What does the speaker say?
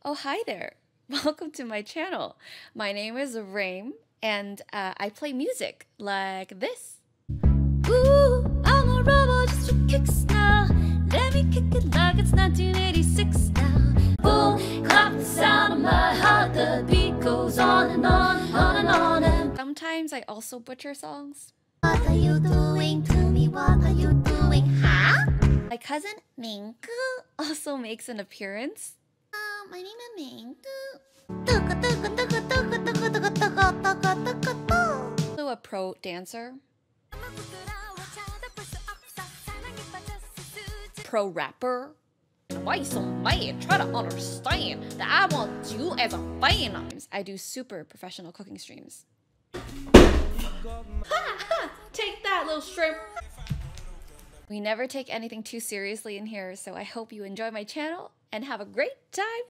Oh, hi there. Welcome to my channel. My name is RAYM, and I play music like this. Ooh, I'm a robot just for kicks now. Let me kick it like it's 1986 now. Boom, clap the sound of my heart. The beat goes on and on, on and on. And sometimes I also butcher songs. What are you doing to me? What are you doing? Huh? My cousin Minggu also makes an appearance. My name is Ming. Also a pro dancer. Pro rapper. Why you so mad? Try to understand that I want you as a fan. I do super professional cooking streams. Take that, little shrimp. We never take anything too seriously in here, so I hope you enjoy my channel and have a great time